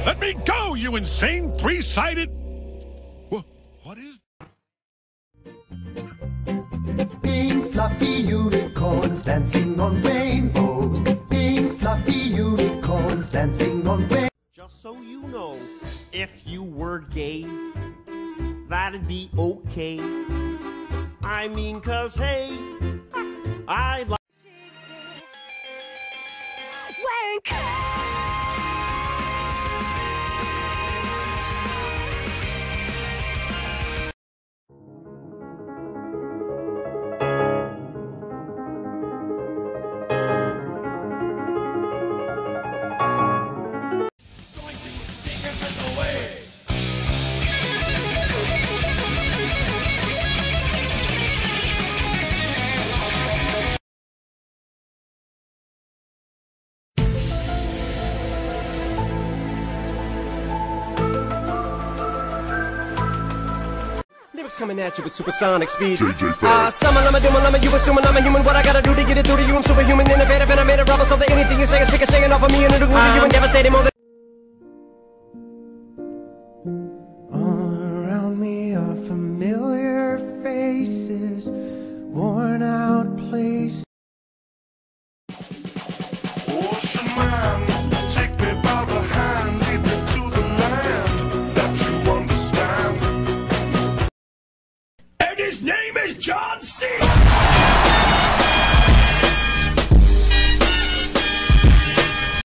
Let me go, you insane three-sided... What is... Pink fluffy unicorns dancing on rainbows. Pink fluffy unicorns dancing on rainbows. Just so you know, if you were gay, that'd be okay. I mean, 'cause hey, I like... Lyrics coming at you with supersonic speed. Summer, you assuming I'm a human. What I gotta do to get it through to you? I'm superhuman, innovative, and I made a rubber so that anything you say is shaking off of me and it'll glue to you and devastating more than... All around me are familiar faces, worn